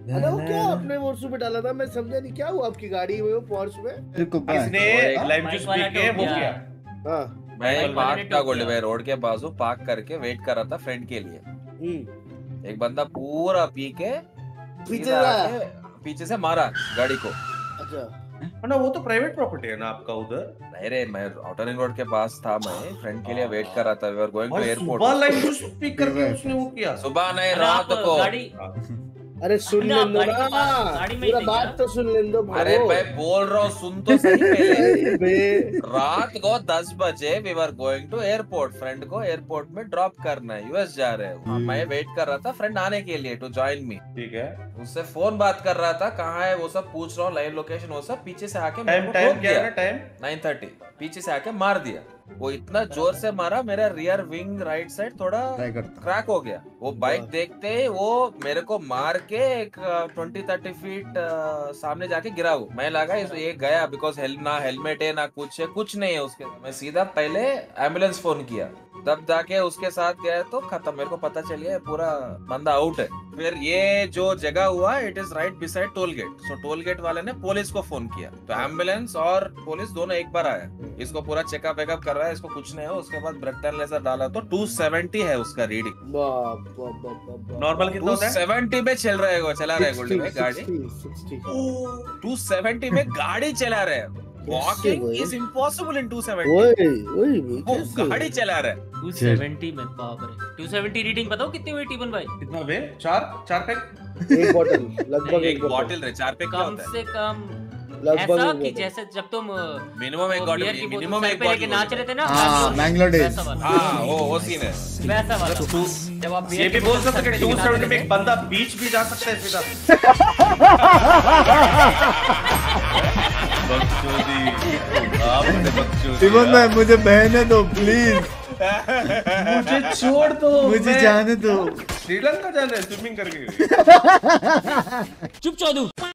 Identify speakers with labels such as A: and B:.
A: अरे वो क्या आपने वॉर्स पे डाला था, मैं समझा नहीं क्या हुआ आपकी गाड़ी में, वो पोर्श में
B: किसने लाइम जूस पी के वो किया।
A: हाँ
C: मैं पार्क था गोल्डवे रोड के बाजू पार्क करके वेट कर रहा था फ्रेंड के लिए। एक बंदा पूरा पी के पीछे से मारा गाड़ी को।
A: अच्छा
B: ना वो तो प्राइवेट प्रॉपर्टी है ना आपका उधर।
C: नहीं रे, मैं आउटर रिंग रोड के पास था, मैं फ्रेंड के लिए वेट कर रहा था। We are going to airport.
B: सुबह लाइम जूस पी करके उसने वो किया।
C: सुबह नहीं, रात को।
A: अरे सुन ले लो ना, पूरा बात तो सुन ले दो।
C: अरे मैं बोल रहा हूँ, सुन तो सही पहले। रात को 10 बजे we were going to airport, friend को एयरपोर्ट में ड्रॉप करना है, यूएस जा रहे हैं। मैं वेट कर रहा था फ्रेंड आने के लिए टू जॉइन मी।
B: ठीक है,
C: उससे फोन बात कर रहा था, कहाँ है वो सब पूछ रहा हूँ, लाइव लोकेशन वो सब। पीछे से आके
B: टाइम क्या है ना, टाइम
C: 9:30, पीछे से आके मार दिया। वो इतना जोर से मारा, मेरा रियर विंग राइट साइड थोड़ा क्रैक हो गया। वो बाइक देखते ही वो मेरे को मार के एक 20-30 फीट सामने जाके गिरा। वो मैं लगा ये गया, बिकॉज ना हेलमेट है ना कुछ है, कुछ नहीं है उसके। मैं सीधा पहले एम्बुलेंस फोन किया, तब जाके उसके साथ गया तो खत्म। मेरे को पता चल गया पूरा बंदा आउट है। फिर ये जो जगह हुआ, it is right beside toll gate. So toll gate वाले ने पुलिस को फोन किया, तो एम्बुलेंस और पुलिस दोनों एक बार आया। इसको पूरा चेकअप वेकअप कर रहा है, इसको कुछ नहीं है। उसके बाद ब्लड लेजर डाला तो 270 है उसका रीडिंग।
B: नॉर्मल कितना होता है?
C: 270 में चल रहा है, वो चला रहा है गोल्डी में गाड़ी। 270 में गाड़ी चला रहा है। Walking is impossible in 270। वो गाड़ी चला रहा है
D: 270 में। बाप रे, 270 रीडिंग बताओ कितनी हुई टीबन भाई?
B: कितना वे? 4 पैक,
A: एक बोतल लगभग
C: एक बोतल रे 4 पैक
D: कम से कम
A: लगभग
D: ऐसा कि जैसे जब तुम
C: मिनिमम एक बॉटल, मिनिमम एक
D: लेके नाच रहे थे ना
E: बैंगलोर डेज।
C: हाँ वो सीन है
D: वैसा वाला। जब आप
B: ये भी बोल सकते कि 270 में एक बंदा बीच भी जा सकता है सीधा।
E: टिमन भाई मुझे बहने दो प्लीज,
B: मुझे छोड़ दो,
E: मुझे जाने दो।
B: श्रीलंका जाना है स्विमिंग करके।
D: चुप चौधू।